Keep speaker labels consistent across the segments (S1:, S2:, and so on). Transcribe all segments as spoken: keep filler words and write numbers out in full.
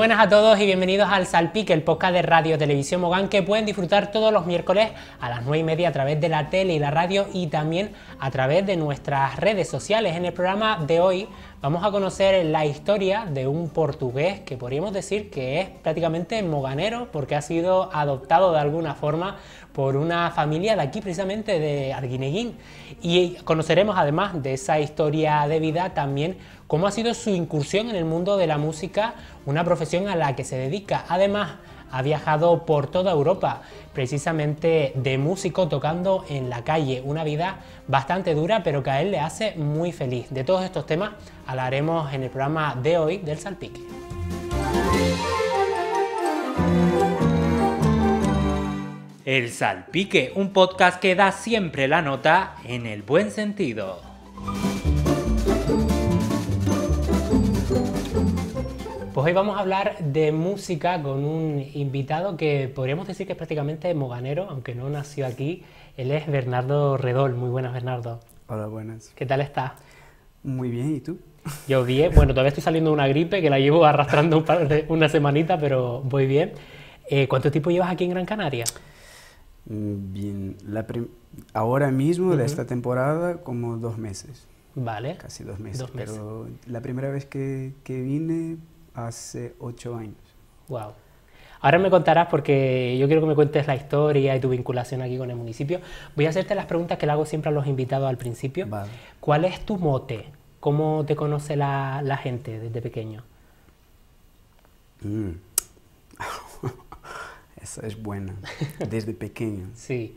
S1: buenas a todos y bienvenidos al Salpique, el podcast de Radio Televisión Mogán que pueden disfrutar todos los miércoles a las nueve y media a través de la tele y la radio y también a través de nuestras redes sociales. En el programa de hoy vamos a conocer la historia de un portugués que podríamos decir que es prácticamente moganero porque ha sido adoptado de alguna forma por una familia de aquí precisamente de Arguineguín, y conoceremos además de esa historia de vida también cómo ha sido su incursión en el mundo de la música, una profesión a la que se dedica. Además ha viajado por toda Europa precisamente de músico tocando en la calle, una vida bastante dura pero que a él le hace muy feliz. De todos estos temas hablaremos en el programa de hoy del Salpique. El Salpique, un podcast que da siempre la nota en el buen sentido. Pues hoy vamos a hablar de música con un invitado que podríamos decir que es prácticamente moganero, aunque no nació aquí. Él es Bernardo Redol. Muy buenas, Bernardo.
S2: Hola, buenas.
S1: ¿Qué tal estás?
S2: Muy bien, ¿y tú?
S1: Yo bien. Bueno, todavía estoy saliendo de una gripe que la llevo arrastrando un par de, una semanita, pero voy bien. Eh, ¿Cuánto tiempo llevas aquí en Gran Canaria?
S2: Bien, la ahora mismo, uh-huh, de esta temporada, como dos meses.
S1: Vale.
S2: Casi dos meses.
S1: Dos meses.
S2: Pero la primera vez que, que vine hace ocho años.
S1: Wow. Ahora me contarás porque yo quiero que me cuentes la historia y tu vinculación aquí con el municipio. Voy a hacerte las preguntas que le hago siempre a los invitados al principio.
S2: Vale.
S1: ¿Cuál es tu mote? ¿Cómo te conoce la, la gente desde pequeño?
S2: Mm. Esa es buena. Desde pequeño.
S1: Sí.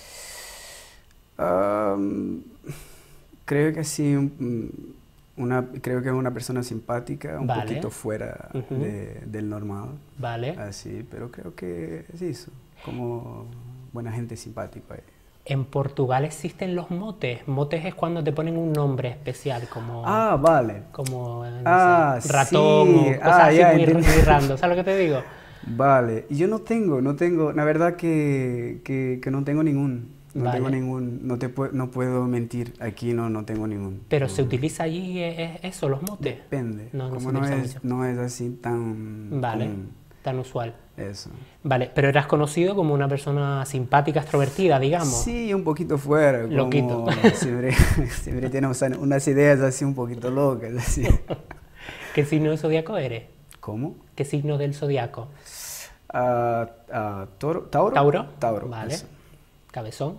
S2: Um, creo que sí, una, creo que es una persona simpática, un
S1: vale.
S2: poquito fuera uh-huh. de, del normal.
S1: Vale.
S2: Así, pero creo que es eso, como buena gente simpática.
S1: En Portugal existen los motes. Motes es cuando te ponen un nombre especial, como...
S2: Ah, vale.
S1: Como, no
S2: ah,
S1: sé, ratón
S2: sí.
S1: o cosas
S2: ah,
S1: así
S2: ya,
S1: muy, muy random. ¿Sabes lo que te digo?
S2: Vale, yo no tengo, no tengo, la verdad que, que, que no tengo ningún, no
S1: vale.
S2: tengo ningún, no, te pu no puedo mentir, aquí no, no tengo ningún.
S1: Pero
S2: no.
S1: ¿se utiliza allí es eso, los motes?
S2: Depende,
S1: no, no
S2: como no es, no es así tan
S1: vale.
S2: común.
S1: Tan usual.
S2: Eso.
S1: Vale, pero eras conocido como una persona simpática, extrovertida, digamos.
S2: Sí, un poquito fuera.
S1: Loquito.
S2: Como siempre, siempre tenemos unas ideas así un poquito locas, así.
S1: ¿Qué signo del zodiaco eres?
S2: ¿Cómo?
S1: ¿Qué signo del zodiaco?
S2: Uh, uh, toro, ¿Tauro?
S1: ¿Tauro?
S2: Tauro.
S1: Vale.
S2: Eso.
S1: ¿Cabezón?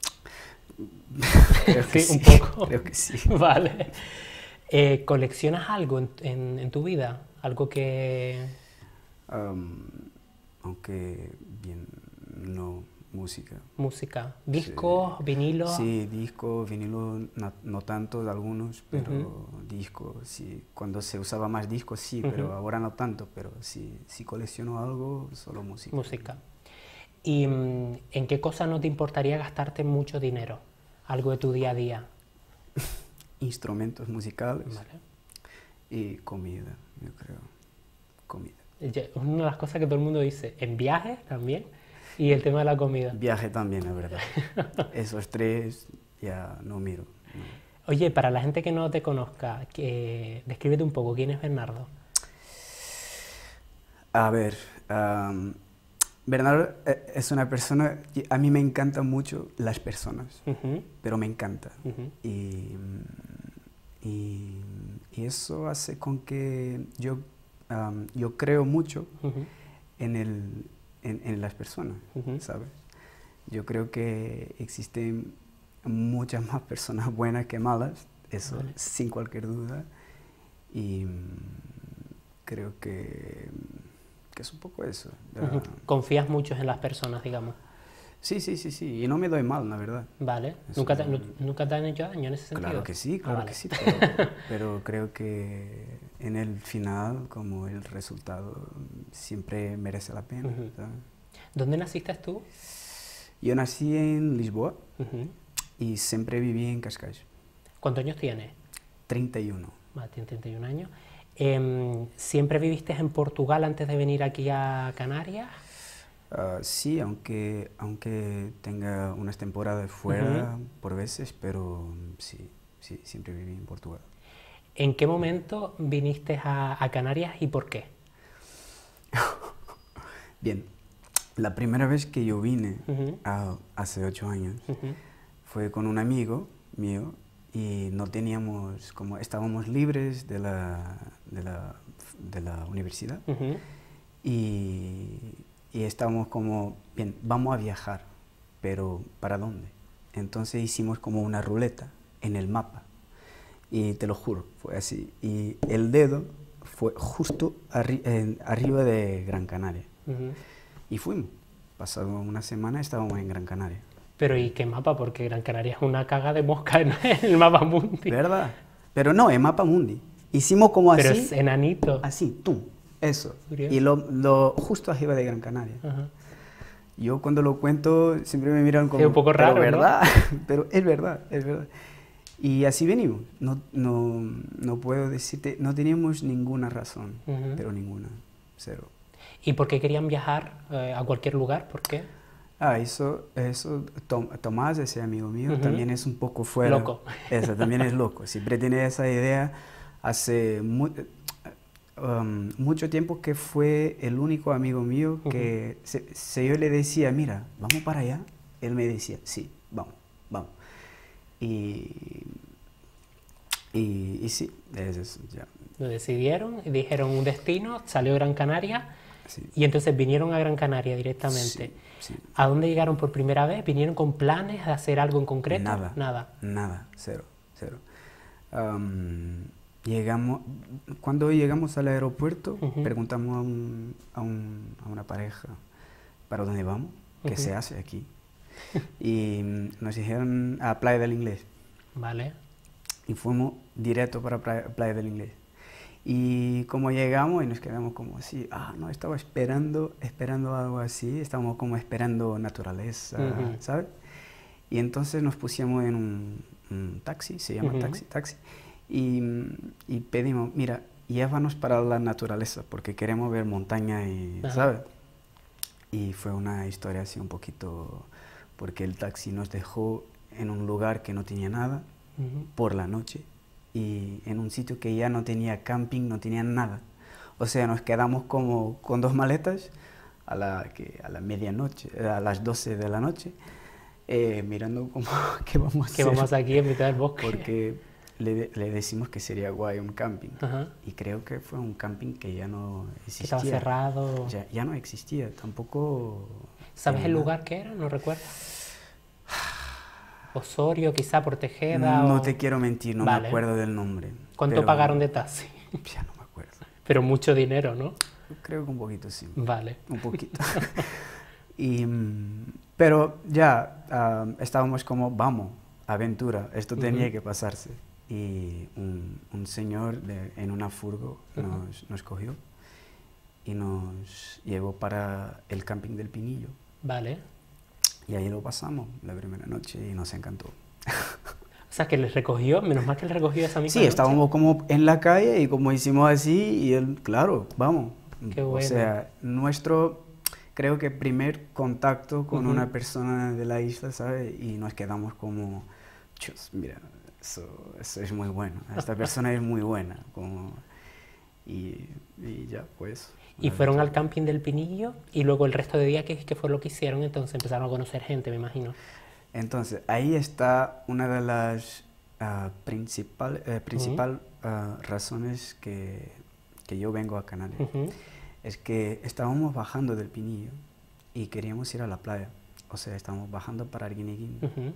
S2: Creo que
S1: sí,
S2: sí,
S1: un poco.
S2: Creo que sí.
S1: Vale. Eh, ¿Coleccionas algo en, en, en tu vida? ¿Algo que...?
S2: Um, aunque bien, no, música.
S1: Música. ¿Discos,
S2: sí.
S1: vinilos?
S2: Sí, discos, vinilos, no, no tanto de algunos, pero
S1: uh-huh.
S2: discos, sí. Cuando se usaba más discos, sí, uh-huh. pero ahora no tanto, pero sí, si colecciono algo, solo música.
S1: Música. ¿Y en qué cosa no te importaría gastarte mucho dinero? Algo de tu día a día.
S2: Instrumentos musicales,
S1: vale.
S2: Y comida, yo creo, comida.
S1: Una de las cosas que todo el mundo dice, en viajes también, y el tema de la comida.
S2: Viaje también, la verdad. Esos tres ya no miro. No.
S1: Oye, para la gente que no te conozca, que... descríbete un poco, ¿quién es Bernardo?
S2: A ver, um, Bernardo es una persona, a mí me encantan mucho las personas,
S1: uh-huh.
S2: pero me encanta.
S1: Uh-huh.
S2: y, y, y eso hace con que yo... Um, yo creo mucho uh-huh. en, el, en, en las personas, uh-huh. ¿sabes? Yo creo que existen muchas más personas buenas que malas, eso vale. Sin cualquier duda, y um, creo que, que es un poco eso.
S1: Uh-huh. ¿Confías mucho en las personas, digamos?
S2: Sí, sí, sí, sí, y no me doy mal, la verdad.
S1: Vale. ¿Nunca te, no, ¿Nunca te han hecho daño en ese sentido?
S2: Claro que sí, claro ah, vale. que sí, pero, pero creo que en el final, como el resultado, siempre merece la pena.
S1: Uh-huh. ¿Dónde naciste tú?
S2: Yo nací en Lisboa
S1: uh-huh.
S2: y siempre viví en Cascais.
S1: ¿Cuántos años tienes?
S2: treinta y uno.
S1: Ah, tienes treinta y un años. Eh, ¿Siempre viviste en Portugal antes de venir aquí a Canarias?
S2: Uh, sí, aunque, aunque tenga unas temporadas fuera uh-huh. por veces, pero sí, sí, siempre viví en Portugal.
S1: ¿En qué momento viniste a, a Canarias y por qué?
S2: Bien, la primera vez que yo vine,
S1: Uh-huh.
S2: a- hace ocho años,
S1: Uh-huh.
S2: fue con un amigo mío y no teníamos, como estábamos libres de la, de la, de la universidad
S1: Uh-huh.
S2: y, y estábamos como, bien, vamos a viajar, pero ¿para dónde? Entonces hicimos como una ruleta en el mapa y te lo juro, fue así. Y el dedo fue justo arri- en- arriba de Gran Canaria
S1: Uh-huh.
S2: y fuimos. Pasado una semana estábamos en Gran Canaria.
S1: Pero ¿y qué mapa? Porque Gran Canaria es una caga de mosca en el mapa mundi.
S2: ¿Verdad? Pero no, en Mapa Mundi. Hicimos como
S1: Pero
S2: así,
S1: es enanito.
S2: así, tú, eso.
S1: Curioso.
S2: Y lo, lo justo arriba de Gran Canaria.
S1: Ajá.
S2: Yo cuando lo cuento siempre me miran como...
S1: Es un poco
S2: "Pero
S1: raro, ¿no?".
S2: ¿verdad? Pero es verdad, es verdad. Y así venimos. No, no, no puedo decirte, no teníamos ninguna razón,
S1: Ujú.
S2: pero ninguna, cero.
S1: ¿Y por qué querían viajar eh, a cualquier lugar? ¿Por qué?
S2: Ah, eso, eso, Tom- Tomás, ese amigo mío,
S1: Ujú.
S2: también es un poco fuera.
S1: Loco.
S2: Eso, también es loco. Siempre tiene esa idea. Hace mu- um, mucho tiempo que fue el único amigo mío que, se, se yo le decía, mira, vamos para allá, él me decía, sí, vamos, vamos. Y, y, y sí, es eso, ya.
S1: Lo decidieron y dijeron un destino, salió Gran Canaria
S2: Sí,
S1: y entonces vinieron a Gran Canaria directamente.
S2: sí, sí.
S1: ¿A dónde llegaron por primera vez? ¿Vinieron con planes de hacer algo en concreto?
S2: Nada.
S1: Nada.
S2: Nada, cero, cero. Am, llegamos, cuando llegamos al aeropuerto,
S1: Ujú.
S2: preguntamos a, un- a, un- a una pareja, ¿para dónde vamos? ¿Qué
S1: Ujú.
S2: se hace aquí? Y mm, nos dijeron a Playa del Inglés.
S1: Vale.
S2: Y fuimos directo para Playa, Playa del Inglés. Y como llegamos y nos quedamos como así, ah, no, estaba esperando, esperando algo así, estábamos como esperando naturaleza,
S1: Ujú.
S2: ¿sabes? Y entonces nos pusimos en un, un taxi, se llama
S1: Ujú.
S2: taxi, taxi, y, y pedimos, mira, llévanos para la naturaleza, porque queremos ver montaña y,
S1: Ajá.
S2: ¿sabes? Y fue una historia así un poquito, porque el taxi nos dejó en un lugar que no tenía nada,
S1: Ujú.
S2: por la noche, y en un sitio que ya no tenía camping, no tenía nada. O sea, nos quedamos como con dos maletas a la, que, a la medianoche, a las doce de la noche, eh, mirando como qué vamos a
S1: Que
S2: hacer.
S1: vamos aquí en mitad del bosque.
S2: Porque le, le decimos que sería guay un camping.
S1: Ajá.
S2: Y creo que fue un camping que ya no
S1: Que
S2: existía.
S1: estaba cerrado.
S2: Ya, ya no existía, tampoco...
S1: ¿Sabes
S2: tenía
S1: el
S2: nada.
S1: lugar que era? No recuerdo. Osorio, quizá por Tejeda
S2: No
S1: o...
S2: te quiero mentir, no
S1: Vale.
S2: me acuerdo del nombre.
S1: ¿Cuánto
S2: pero
S1: pagaron de taxi?
S2: Ya no me acuerdo.
S1: Pero mucho dinero, ¿no?
S2: Creo que un poquito sí.
S1: Vale.
S2: Un poquito. y, mm, pero ya ah, estábamos como, vamos, aventura, esto tenía
S1: Ujú.
S2: que pasarse. Y un, un señor de- en una furgo
S1: Ujú.
S2: nos, nos cogió y nos llevó para el camping del Pinillo.
S1: Vale.
S2: Y ahí lo pasamos la primera noche y nos encantó.
S1: O sea, que les recogió, menos mal que les recogió esa misma
S2: Sí,
S1: noche.
S2: estábamos como en la calle y como hicimos así y él, claro, vamos.
S1: Qué
S2: O
S1: bueno.
S2: sea, nuestro, creo que primer contacto con
S1: Ujú.
S2: una persona de la isla, ¿sabes? Y nos quedamos como, chus, mira, eso, eso es muy bueno, esta persona es muy buena. Como, y, y ya, pues.
S1: Y
S2: la
S1: fueron
S2: verdad.
S1: al camping del Pinillo y luego el resto de día, ¿qué, qué fue lo que hicieron? Entonces empezaron a conocer gente, me imagino.
S2: Entonces, ahí está una de las ah, principal, eh, principal ah, razones que, que yo vengo a Canarias.
S1: Ujú.
S2: Es que estábamos bajando del Pinillo y queríamos ir a la playa. O sea, estábamos bajando para Arguineguín
S1: Ujú.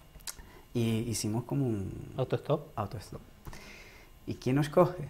S2: y hicimos como un
S1: Autostop.
S2: autostop. ¿Y quién nos coge?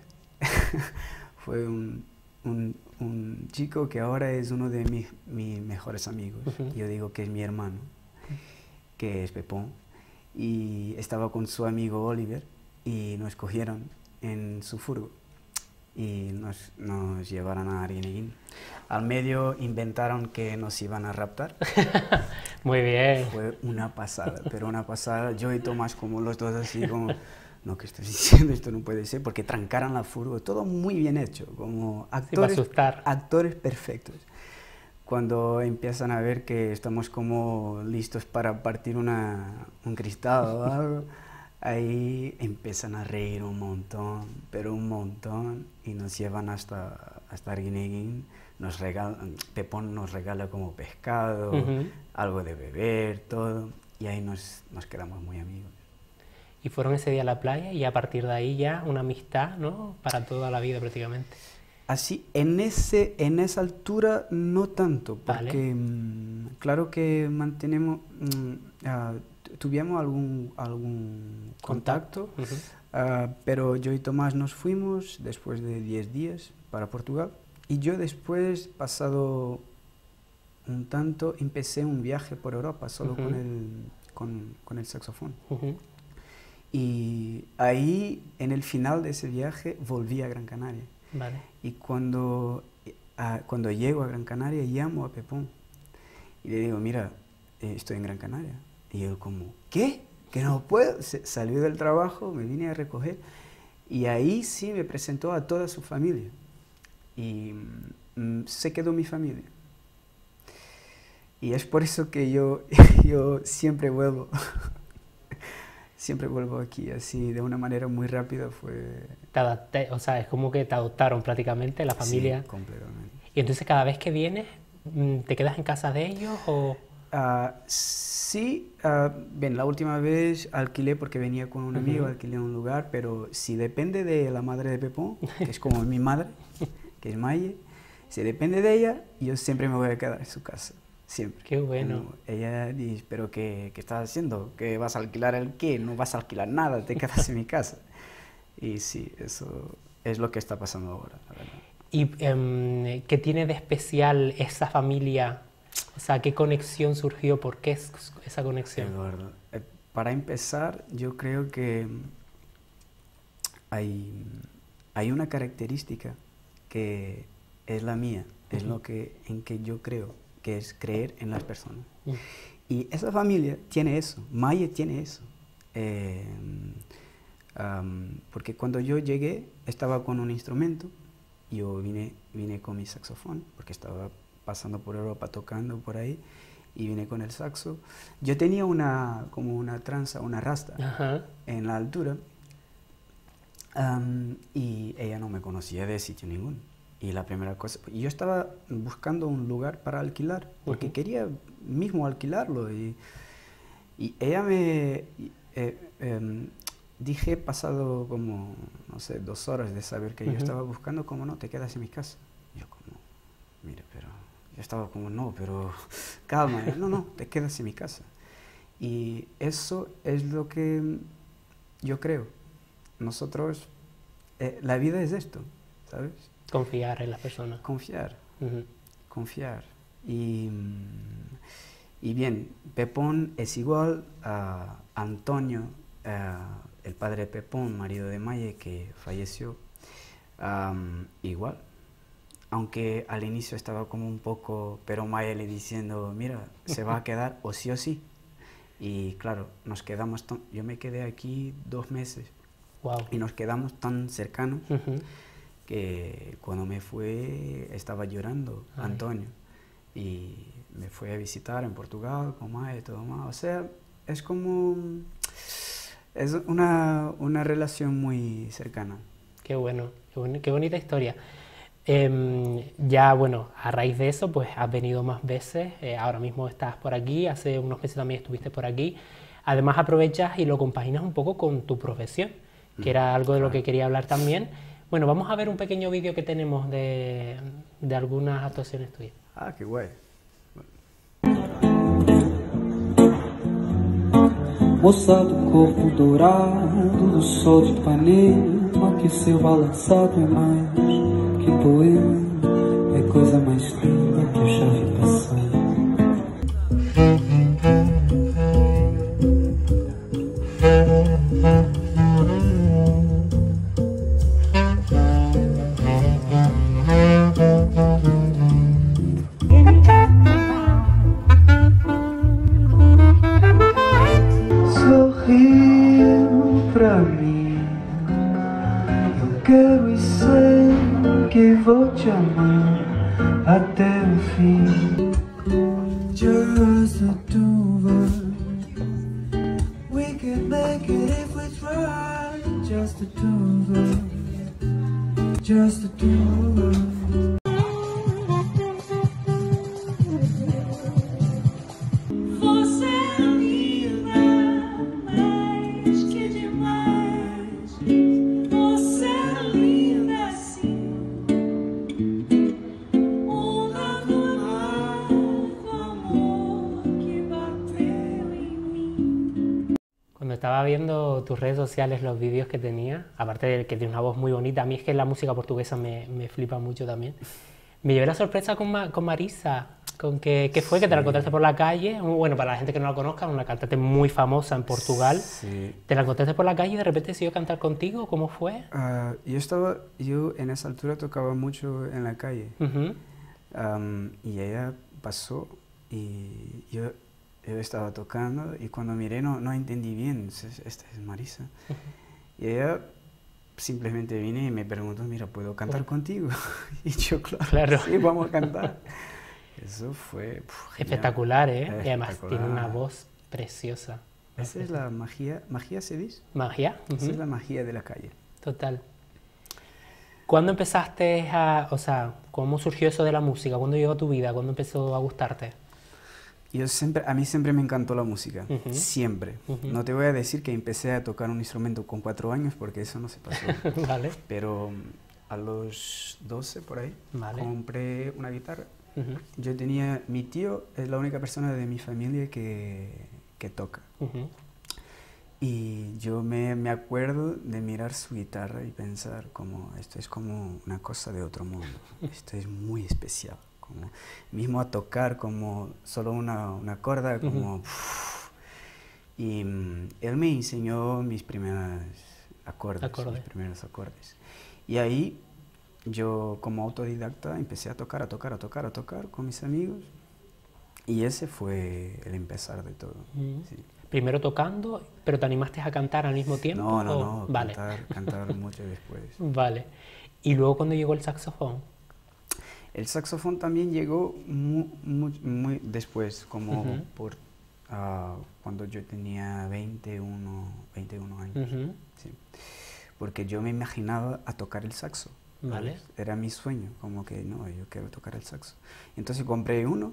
S2: Fue un, un, un chico que ahora es uno de mis, mis mejores amigos.
S1: Ujú.
S2: Yo digo que es mi hermano, que es Pepón. Y estaba con su amigo Oliver y nos cogieron en su furgo y nos, nos llevaron a Arguineguín. Al medio inventaron que nos iban a raptar.
S1: Muy bien.
S2: Fue una pasada, pero una pasada. Yo y Tomás como los dos así como, no, ¿qué estás diciendo? Esto no puede ser, porque trancaran la furgo, todo muy bien hecho, como
S1: para
S2: actores,
S1: asustar.
S2: actores perfectos. Cuando empiezan a ver que estamos como listos para partir una, un cristal o algo, ahí empiezan a reír un montón, pero un montón, y nos llevan hasta, hasta Arguineguín, nos regalan, Pepón nos regala como pescado,
S1: uh-huh.
S2: algo de beber, todo, y ahí nos, nos quedamos muy amigos.
S1: Y fueron ese día a la playa y a partir de ahí ya una amistad, ¿no? Para toda la vida prácticamente.
S2: Así, en, ese, en esa altura no tanto, porque vale. mmm, claro que mantenemos, mmm, uh, tuvimos algún, algún contacto,
S1: contacto.
S2: Uh-huh. uh, pero yo y Tomás nos fuimos después de diez días para Portugal, y yo después, pasado un tanto, empecé un viaje por Europa solo uh-huh. con, el, con, con el saxofón.
S1: Uh-huh.
S2: Y ahí, en el final de ese viaje, volví a Gran Canaria.
S1: Vale.
S2: Y cuando, a, cuando llego a Gran Canaria, llamo a Pepón y le digo, mira, eh, estoy en Gran Canaria. Y él como, ¿qué? Que no puedo. Se, salió del trabajo, me vine a recoger y ahí sí me presentó a toda su familia. Y mm, se quedó mi familia. Y es por eso que yo, yo siempre vuelvo. Siempre vuelvo aquí, así, de una manera muy rápida fue...
S1: Te adapté, o sea, es como que te adoptaron prácticamente, la familia.
S2: Sí, completamente.
S1: Y entonces cada vez que vienes, ¿te quedas en casa de ellos o...?
S2: Uh, sí, uh, bien, la última vez alquilé porque venía con un amigo, uh-huh. alquilé un lugar, pero si depende de la madre de Pepón, que es como mi madre, que es Maye, si depende de ella, yo siempre me voy a quedar en su casa. Siempre.
S1: Qué bueno.
S2: Como ella dice, pero qué, ¿qué estás haciendo? ¿Qué vas a alquilar el qué? No vas a alquilar nada, te quedas en mi casa. Y sí, eso es lo que está pasando ahora, la verdad.
S1: ¿Y um, qué tiene de especial esa familia? O sea, ¿qué conexión surgió? ¿Por qué es esa conexión?
S2: Eduardo, eh, para empezar, yo creo que hay, hay una característica que es la mía, es uh-huh. lo que, en que yo creo, que es creer en las personas. Mm. Y esa familia tiene eso, Maye tiene eso. Eh, um, porque cuando yo llegué, estaba con un instrumento, yo vine, vine con mi saxofón, porque estaba pasando por Europa tocando por ahí, y vine con el saxo. Yo tenía una, como una tranza, una rasta, uh-huh. en la altura, um, y ella no me conocía de sitio ninguno. Y la primera cosa, yo estaba buscando un lugar para alquilar, porque uh-huh. quería mismo alquilarlo. Y, y ella me, eh, eh, dije, pasado como, no sé, dos horas de saber que uh-huh. yo estaba buscando, como no, te quedas en mi casa. Yo como, mira, pero, yo estaba como, no, pero, calma, no, no, te quedas en mi casa. Y eso es lo que yo creo. Nosotros, eh, la vida es esto, ¿sabes?
S1: Confiar en las personas.
S2: Confiar,
S1: uh-huh.
S2: confiar. Y, y bien, Pepón es igual a Antonio, uh, el padre de Pepón, marido de Maye, que falleció, um, igual. Aunque al inicio estaba como un poco, pero Maye le diciendo, mira, se va a quedar o sí o sí. Y claro, nos quedamos, yo me quedé aquí dos meses.
S1: Wow.
S2: Y nos quedamos tan cercanos.
S1: Uh-huh.
S2: Que cuando me fue estaba llorando. Ay. Antonio, y me fue a visitar en Portugal con Maye y todo más. O sea, es como, es una, una relación muy cercana.
S1: Qué bueno, qué, bon- qué bonita historia. Eh, ya, bueno, a raíz de eso, pues has venido más veces, eh, ahora mismo estás por aquí, hace unos meses también estuviste por aquí. Además aprovechas y lo compaginas un poco con tu profesión, que mm, era algo de claro. lo que quería hablar también. Bueno, vamos a ver un pequeño vídeo que tenemos de, de algunas actuaciones tuyas.
S2: Ah, qué guay.
S3: Moça do corpo dourado do sol de Ipanema, que seu balançado é mais que poema, é coisa mais linda que eu já vi passar. Quero e sei que vou te amar até
S1: estaba viendo tus redes sociales, los vídeos que tenía, aparte de que tiene una voz muy bonita, a mí es que la música portuguesa me, me flipa mucho también. Me llevé la sorpresa con, Ma, con Marisa, con que, que fue, sí. que te la encontraste por la calle, bueno, para la gente que no la conozca, una cantante muy famosa en Portugal. Sí. Te la encontraste por la calle y de repente decidió cantar contigo, ¿cómo fue?
S2: Uh, yo estaba, yo en esa altura tocaba mucho en la calle, uh-huh. um, y ella pasó y yo... Yo estaba tocando y cuando miré no, no entendí bien, esta es Marisa. Uh-huh. Y ella simplemente vine y me preguntó, mira, ¿puedo cantar uh-huh. contigo? Y yo, claro, claro, sí, vamos a cantar. Eso fue puf,
S1: espectacular, ¿eh? Espectacular. Y además tiene una voz preciosa.
S2: Esa es la magia, ¿magia se dice?
S1: ¿Magia? Uh-huh.
S2: Esa es la magia de la calle.
S1: Total. ¿Cuándo empezaste a, o sea, cómo surgió eso de la música? ¿Cuándo llegó a tu vida? ¿Cuándo empezó a gustarte?
S2: Yo siempre, a mí siempre me encantó la música, uh-huh. siempre. Uh-huh. No te voy a decir que empecé a tocar un instrumento con cuatro años porque eso no se pasó.
S1: Vale.
S2: Pero a los doce por ahí vale. compré una guitarra. Uh-huh. Yo tenía, mi tío es la única persona de mi familia que, que toca. Uh-huh. Y yo me, me acuerdo de mirar su guitarra y pensar como, esto es como una cosa de otro mundo, esto es muy especial. Como, mismo a tocar como solo una, una corda, como... Uh-huh. Uff, y um, él me enseñó mis primeros acordes, Acorde. mis primeros acordes. Y ahí yo como autodidacta empecé a tocar, a tocar, a tocar, a tocar con mis amigos. Y ese fue el empezar de todo. Uh-huh. Sí.
S1: Primero tocando, pero ¿te animaste a cantar al mismo tiempo?
S2: No, no, no,
S1: vale.
S2: cantar, cantar mucho después.
S1: Vale. ¿Y luego cuando llegó el saxofón?
S2: El saxofón también llegó muy, muy, muy después, como uh-huh. por uh, cuando yo tenía veintiuno años. Uh-huh. Sí. Porque yo me imaginaba a tocar el saxo.
S1: Vale.
S2: Era mi sueño, como que no, yo quiero tocar el saxo. Entonces compré uno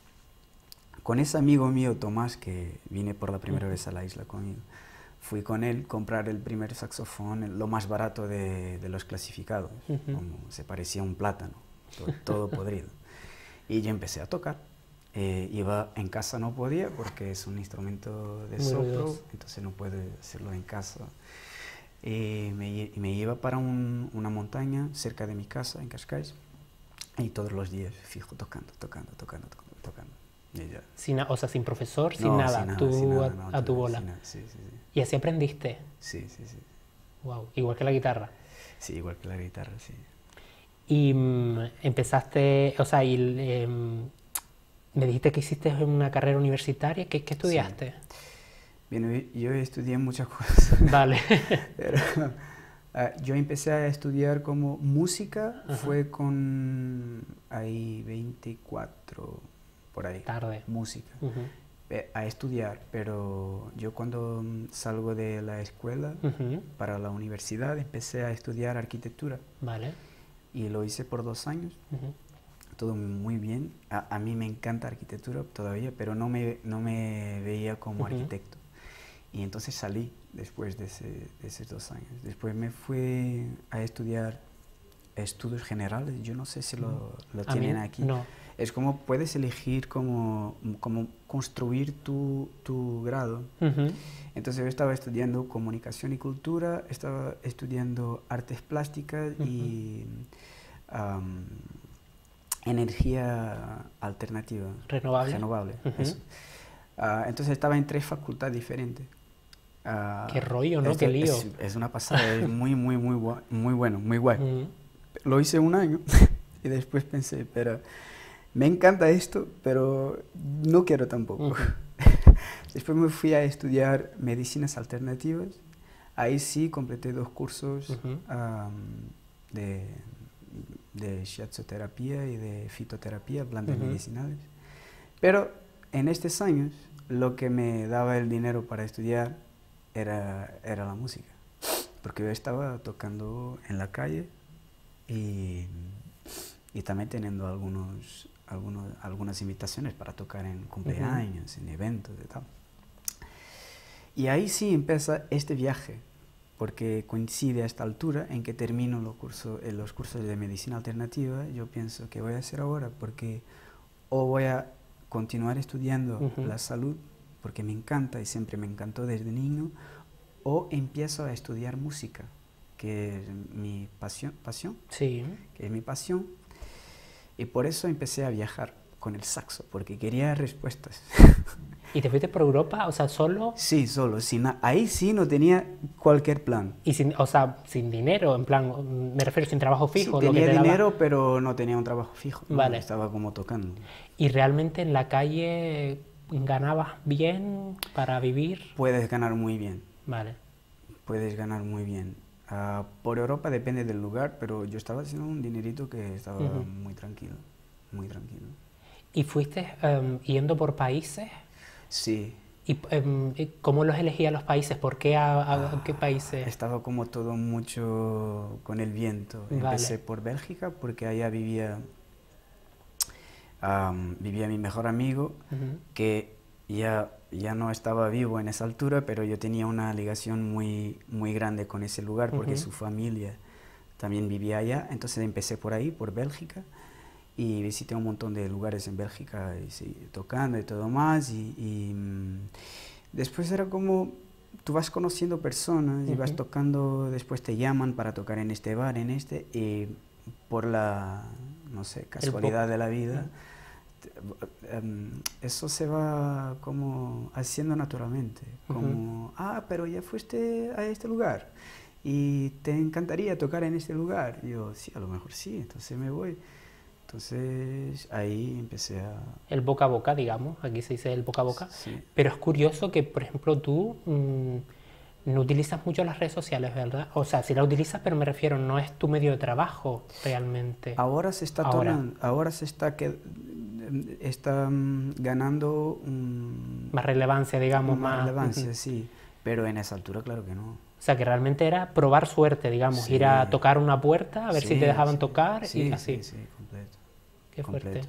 S2: con ese amigo mío, Tomás, que vine por la primera uh-huh. vez a la isla conmigo. Fui con él a comprar el primer saxofón, lo más barato de, de los clasificados, uh-huh. como se parecía a un plátano. Todo, todo podrido. Y yo empecé a tocar. Eh, iba en casa, no podía porque es un instrumento de
S1: Muy
S2: soplo,
S1: ruidoso.
S2: entonces no puedo hacerlo en casa. Eh, me, me iba para un, una montaña cerca de mi casa, en Cascais, y todos los días fijo tocando, tocando, tocando, tocando. tocando. Y ya.
S1: Sin, o sea, sin profesor, sin
S2: no,
S1: nada,
S2: sin nada,
S1: tú
S2: sin nada,
S1: a,
S2: no,
S1: a tu bola.
S2: Sin nada, sí, sí, sí.
S1: ¿Y así aprendiste?
S2: Sí, sí, sí.
S1: Wow, igual que la guitarra.
S2: Sí, igual que la guitarra, sí.
S1: Y um, empezaste, o sea, y, um, me dijiste que hiciste una carrera universitaria, ¿qué, qué estudiaste?
S2: Sí. Bien, yo estudié muchas cosas.
S1: Vale.
S2: Pero, uh, yo empecé a estudiar como música, Ajá. fue con ahí veinticuatro, por ahí.
S1: Tarde.
S2: Música.
S1: Uh-huh.
S2: A estudiar, pero yo cuando salgo de la escuela uh-huh. para la universidad empecé a estudiar arquitectura.
S1: Vale.
S2: Y lo hice por dos años, uh-huh. todo muy bien. A, a mí me encanta arquitectura todavía, pero no me, no me veía como uh-huh. arquitecto. Y entonces salí después de, ese, de esos dos años. Después me fui a estudiar estudios generales, yo no sé si lo, lo tienen aquí.
S1: No.
S2: Es como puedes elegir cómo, cómo construir tu, tu grado. Uh-huh. Entonces yo estaba estudiando comunicación y cultura, estaba estudiando artes plásticas uh-huh. y um, energía alternativa.
S1: Renovable.
S2: Renovable,
S1: uh-huh.
S2: eso. Uh, entonces estaba en tres facultades diferentes.
S1: Uh, Qué rollo, ¿no?
S2: Este,
S1: Qué lío.
S2: Es, es una pasada, es muy, muy, muy, muy, muy bueno, muy guay. Uh-huh. Lo hice un año y después pensé, pero me encanta esto, pero no quiero tampoco. Uh-huh. Después me fui a estudiar medicinas alternativas. Ahí sí completé dos cursos uh-huh. um, de, de shiatsoterapia y de fitoterapia, plantas uh-huh. medicinales. Pero en estos años lo que me daba el dinero para estudiar era, era la música. Porque yo estaba tocando en la calle y, y también teniendo algunos, algunos, algunas invitaciones para tocar en cumpleaños, uh-huh. en eventos y tal. Y ahí sí empieza este viaje, porque coincide a esta altura en que termino los cursos, eh, los cursos de medicina alternativa. Yo pienso, ¿qué voy a hacer ahora? Porque o voy a continuar estudiando uh-huh. la salud, porque me encanta y siempre me encantó desde niño, o empiezo a estudiar música, que es mi pasión, pasión
S1: Sí.
S2: que es mi pasión, y por eso empecé a viajar con el saxo, porque quería respuestas.
S1: ¿Y te fuiste por Europa? O sea, solo...
S2: Sí, solo, sin na- ahí sí no tenía cualquier plan.
S1: Y sin, o sea, sin dinero, en plan, me refiero sin trabajo fijo.
S2: Sí,
S1: lo que
S2: tenía
S1: te daba.
S2: dinero, pero no tenía un trabajo fijo, ¿no?
S1: Vale.
S2: Estaba como tocando.
S1: ¿Y realmente en la calle ganabas bien para vivir?
S2: Puedes ganar muy bien,
S1: Vale.
S2: puedes ganar muy bien. Ah, por Europa depende del lugar, pero yo estaba haciendo un dinerito que estaba
S1: Ujú.
S2: muy tranquilo, muy tranquilo.
S1: ¿Y fuiste em, yendo por países?
S2: Sí,
S1: ¿Y em, y cómo los elegías los países? ¿Por qué a, a- a qué
S2: ah,
S1: países?
S2: estaba como todo mucho con el viento. Empecé
S1: Vale.
S2: por Bélgica porque allá vivía, am, vivía mi mejor amigo,
S1: Ujú.
S2: que ya, ya no estaba vivo en esa altura, pero yo tenía una ligación muy, muy grande con ese lugar porque
S1: Ujú.
S2: su familia también vivía allá. Entonces empecé por ahí, por Bélgica, y visité un montón de lugares en Bélgica y sí, tocando y todo más. Y, y, mm, después era como, tú vas conociendo personas y vas
S1: Ujú.
S2: tocando, después te llaman para tocar en este bar, en este, y por la, no sé,
S1: El
S2: casualidad
S1: poco.
S2: de la vida, te- em, eso se va como haciendo naturalmente,
S1: Ujú.
S2: como, ah, pero ya fuiste a este lugar y te encantaría tocar en este lugar. Y yo, sí, a lo mejor sí, entonces me voy. Entonces ahí empecé a...
S1: El boca a boca, digamos, aquí se dice el boca a boca.
S2: Sí.
S1: Pero es curioso que, por ejemplo, tú mm, no utilizas mucho las redes sociales, ¿verdad? O sea, sí las utilizas, pero me refiero, no es tu medio de trabajo realmente.
S2: Ahora se está
S1: Ahora.
S2: tornando, ahora se está, que, está mm, ganando un-
S1: Más relevancia, digamos,
S2: más
S1: más...
S2: relevancia,
S1: Ujú.
S2: sí, pero en esa altura claro que no.
S1: O sea, que realmente era probar suerte, digamos, ir a
S2: Sí,
S1: tocar una puerta, a ver si te
S2: sí,
S1: dejaban
S2: sí,
S1: tocar y
S2: sí,
S1: así.
S2: sí, sí, completo,
S1: Qué fuerte.
S2: completo.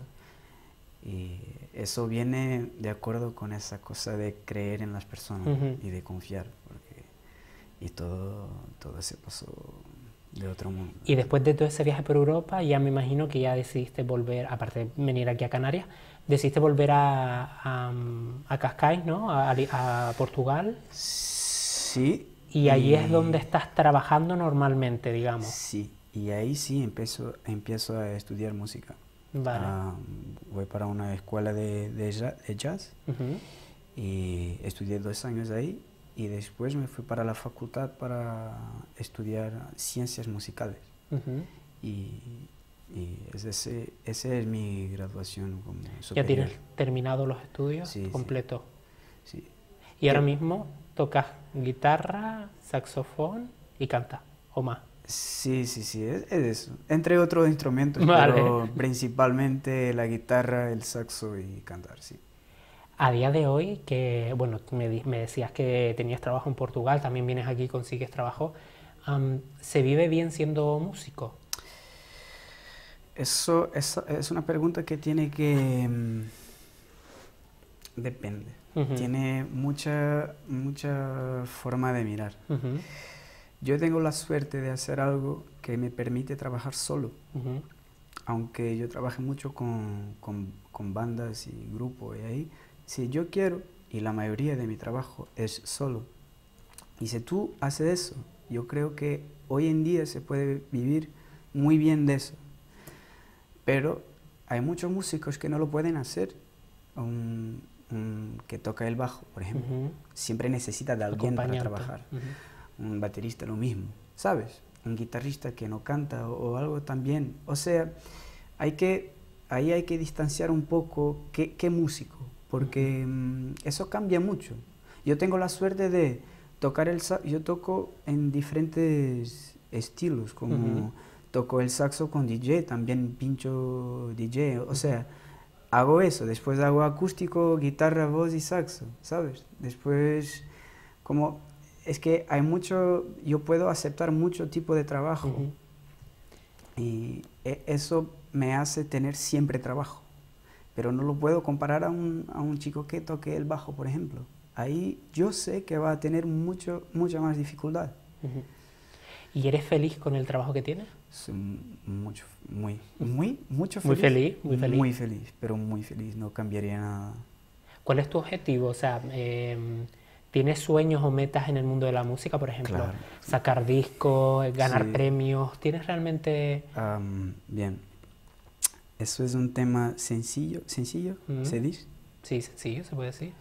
S2: Y eso viene de acuerdo con esa cosa de creer en las personas
S1: Ujú.
S2: y de confiar, porque, y todo, todo se pasó de otro mundo.
S1: Y después de todo ese viaje por Europa, ya me imagino que ya decidiste volver, aparte de venir aquí a Canarias, decidiste volver a, a, a Cascais, ¿no? A, a Portugal.
S2: Sí.
S1: Y allí es
S2: y-
S1: donde estás trabajando normalmente, digamos.
S2: Sí, y ahí sí empiezo, empiezo a estudiar música.
S1: Vale.
S2: Ah, voy para una escuela de, de ja- de jazz
S1: Ujú.
S2: y estudié dos años ahí y después me fui para la facultad para estudiar ciencias musicales.
S1: Ujú.
S2: Y, y es ese, ese es mi graduación como
S1: Ya
S2: superior.
S1: tienes terminados los estudios
S2: Sí, sí.
S1: completos.
S2: Sí.
S1: Y ahora
S2: Que-
S1: mismo tocas guitarra, saxofón y cantas, o más.
S2: Sí, sí, sí, es, es eso. Entre otros instrumentos,
S1: Vale.
S2: pero principalmente la guitarra, el saxo y cantar, sí.
S1: A día de hoy, que bueno, me, di- me decías que tenías trabajo en Portugal, también vienes aquí y consigues trabajo, am, ¿se vive bien siendo músico?
S2: Eso, eso es una pregunta que tiene que... mm, depende.
S1: Ujú.
S2: Tiene mucha, mucha forma de mirar.
S1: Ujú,
S2: Yo tengo la suerte de hacer algo que me permite trabajar solo.
S1: ujú,
S2: Aunque yo trabaje mucho con, con, con bandas y grupos y ahí, si yo quiero, y la mayoría de mi trabajo es solo, y si tú haces eso, yo creo que hoy en día se puede vivir muy bien de eso. Pero hay muchos músicos que no lo pueden hacer. Un, un que toca el bajo, por ejemplo,
S1: ujú.
S2: siempre necesita de alguien para
S1: Acompañante.
S2: trabajar.
S1: Ujú.
S2: Un baterista lo mismo, ¿sabes? Un guitarrista que no canta o, o algo también. O sea, hay que, ahí hay que distanciar un poco qué, qué músico, porque mm, eso cambia mucho. Yo tengo la suerte de tocar el saxo, yo toco en diferentes estilos, como
S1: Ujú.
S2: toco el saxo con D J, también pincho D J, o sea, hago eso, después hago acústico, guitarra, voz y saxo, ¿sabes? Después, como, es que hay mucho, yo puedo aceptar mucho tipo de trabajo.
S1: Ujú.
S2: Y e- eso me hace tener siempre trabajo. Pero no lo puedo comparar a un, a un chico que toque el bajo, por ejemplo. Ahí yo sé que va a tener mucho, mucha más dificultad.
S1: Ujú. ¿Y eres feliz con el trabajo que tienes?
S2: Soy mucho, muy, muy, mucho
S1: Muy
S2: feliz.
S1: feliz, muy feliz.
S2: Muy feliz, pero muy feliz. No cambiaría nada.
S1: ¿Cuál es tu objetivo? O sea, eh, ¿Tienes sueños o metas en el mundo de la música, por ejemplo?
S2: Claro.
S1: Sacar discos, ganar
S2: Sí.
S1: premios. ¿Tienes realmente...?
S2: Um, bien. Eso es un tema sencillo, sencillo,
S1: Mm.
S2: ¿se dice?
S1: Sí, sencillo, se puede decir.